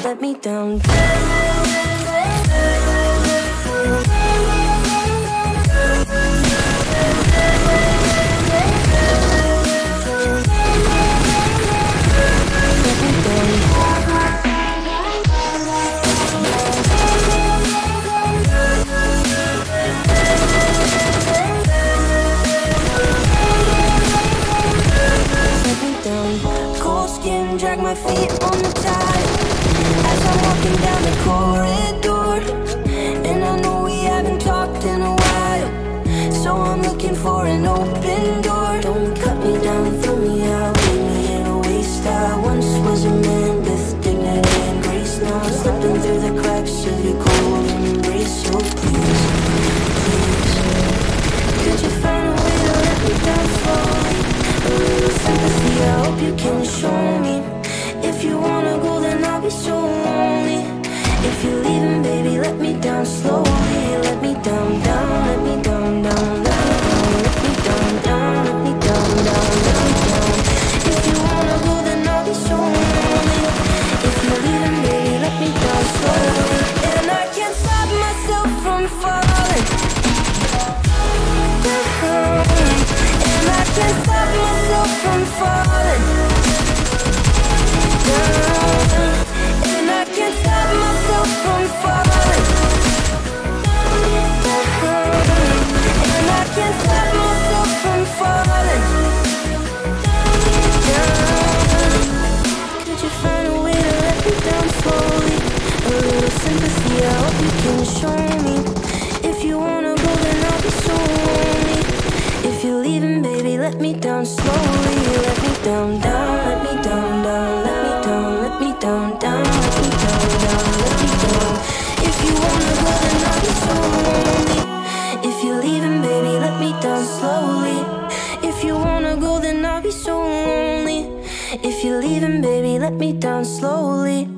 let me down. Drag my feet on the tide as I'm walking down the corridor, and I know we haven't talked in a while, so I'm looking for an open door. Don't cut me down, throw me out, leave me in a waste. I once was a man with dignity and grace. Now I'm slipping through the cracks of your cold embrace. So please, please, could you find a way to let me down slowly? A little sympathy, I hope you can show me. If you wanna go, then I'll be so lonely. If you're leaving, baby, let me down slowly. Let me down, down, let me down, down, down, down. Let me down, down, let me down, down, let me down. If you wanna go, then I'll be so lonely. If you're leaving, baby, let me down slowly. And I can't stop myself from falling down. And I can't stop myself from falling down. And I can't stop myself from falling down. And I can't stop myself from falling down. Could you find a way to let me down slowly? A little sympathy, I hope you can show me. If you wanna go, then I'll be so lonely. If you're leaving, baby, let me down slowly. Let me down, down, let me down, down, let me down, let me down, down, let me down, down, let me down. If you wanna go, then I'll be so lonely. If you're leaving, baby, let me down slowly. If you wanna go, then I'll be so lonely. If you're leaving, baby, let me down slowly.